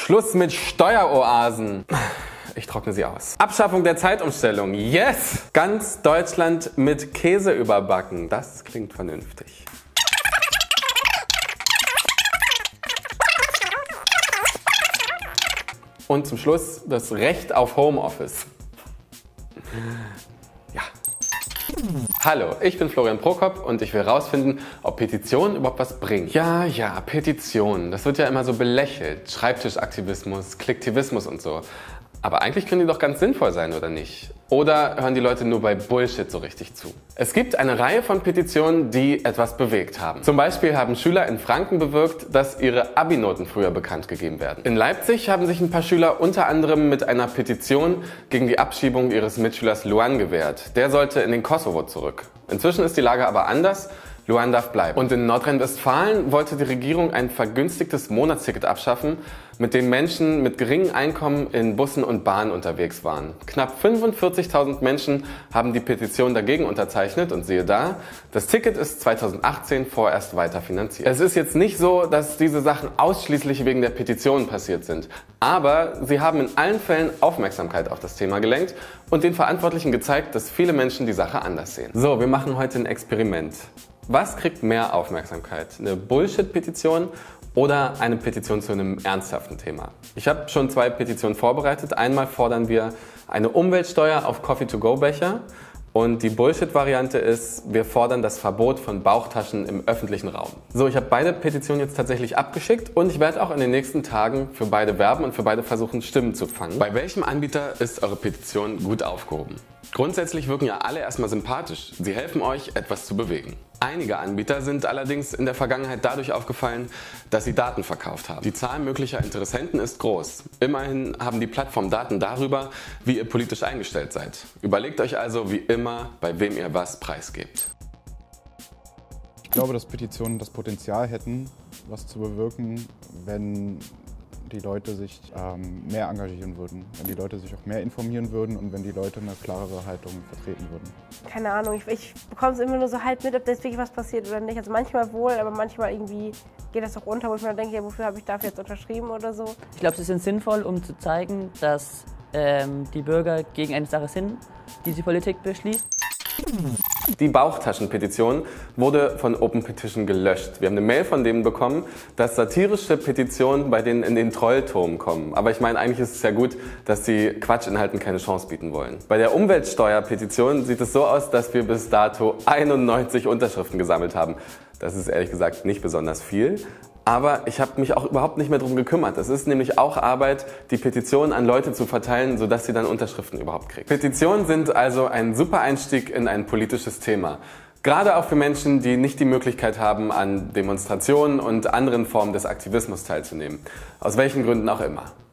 Schluss mit Steueroasen. Ich trockne sie aus. Abschaffung der Zeitumstellung. Yes! Ganz Deutschland mit Käse überbacken. Das klingt vernünftig. Und zum Schluss das Recht auf Homeoffice. Ja. Hallo, ich bin Florian Prokop und ich will herausfinden, ob Petitionen überhaupt was bringen. Ja, Petitionen. Das wird ja immer so belächelt. Schreibtischaktivismus, Klicktivismus und so. Aber eigentlich können die doch ganz sinnvoll sein, oder nicht? Oder hören die Leute nur bei Bullshit so richtig zu? Es gibt eine Reihe von Petitionen, die etwas bewegt haben. Zum Beispiel haben Schüler in Franken bewirkt, dass ihre Abi-Noten früher bekannt gegeben werden. In Leipzig haben sich ein paar Schüler unter anderem mit einer Petition gegen die Abschiebung ihres Mitschülers Luan gewehrt. Der sollte in den Kosovo zurück. Inzwischen ist die Lage aber anders. Luan darf bleiben. Und in Nordrhein-Westfalen wollte die Regierung ein vergünstigtes Monatsticket abschaffen, mit dem Menschen mit geringem Einkommen in Bussen und Bahnen unterwegs waren. Knapp 45.000 Menschen haben die Petition dagegen unterzeichnet und siehe da, das Ticket ist 2018 vorerst weiter finanziert. Es ist jetzt nicht so, dass diese Sachen ausschließlich wegen der Petition passiert sind, aber sie haben in allen Fällen Aufmerksamkeit auf das Thema gelenkt und den Verantwortlichen gezeigt, dass viele Menschen die Sache anders sehen. So, wir machen heute ein Experiment. Was kriegt mehr Aufmerksamkeit? Eine Bullshit-Petition oder eine Petition zu einem ernsthaften Thema? Ich habe schon 2 Petitionen vorbereitet. Einmal fordern wir eine Umweltsteuer auf Coffee-to-go-Becher und die Bullshit-Variante ist, wir fordern das Verbot von Bauchtaschen im öffentlichen Raum. So, ich habe beide Petitionen jetzt tatsächlich abgeschickt und ich werde auch in den nächsten Tagen für beide werben und für beide versuchen, Stimmen zu fangen. Bei welchem Anbieter ist eure Petition gut aufgehoben? Grundsätzlich wirken ja alle erstmal sympathisch. Sie helfen euch, etwas zu bewegen. Einige Anbieter sind allerdings in der Vergangenheit dadurch aufgefallen, dass sie Daten verkauft haben. Die Zahl möglicher Interessenten ist groß. Immerhin haben die Plattformen Daten darüber, wie ihr politisch eingestellt seid. Überlegt euch also wie immer, bei wem ihr was preisgebt. Ich glaube, dass Petitionen das Potenzial hätten, was zu bewirken, wenn die Leute sich mehr engagieren würden, wenn die Leute sich auch mehr informieren würden und wenn die Leute eine klarere Haltung vertreten würden. Keine Ahnung, ich bekomme es immer nur so halb mit, ob da jetzt wirklich was passiert oder nicht. Also manchmal wohl, aber manchmal irgendwie geht das auch unter, wo ich mir denke, ja, wofür habe ich dafür jetzt unterschrieben oder so. Ich glaube, sie sind sinnvoll, um zu zeigen, dass die Bürger gegen eine Sache sind, die die Politik beschließt. Die Bauchtaschenpetition wurde von Open Petition gelöscht. Wir haben eine Mail von denen bekommen, dass satirische Petitionen bei denen in den Trollturm kommen. Aber ich meine, eigentlich ist es ja gut, dass die Quatschinhalten keine Chance bieten wollen. Bei der Umweltsteuerpetition sieht es so aus, dass wir bis dato 91 Unterschriften gesammelt haben. Das ist ehrlich gesagt nicht besonders viel. Aber ich habe mich auch überhaupt nicht mehr darum gekümmert. Es ist nämlich auch Arbeit, die Petitionen an Leute zu verteilen, sodass sie dann Unterschriften überhaupt kriegen. Petitionen sind also ein super Einstieg in ein politisches Thema. Gerade auch für Menschen, die nicht die Möglichkeit haben, an Demonstrationen und anderen Formen des Aktivismus teilzunehmen. Aus welchen Gründen auch immer.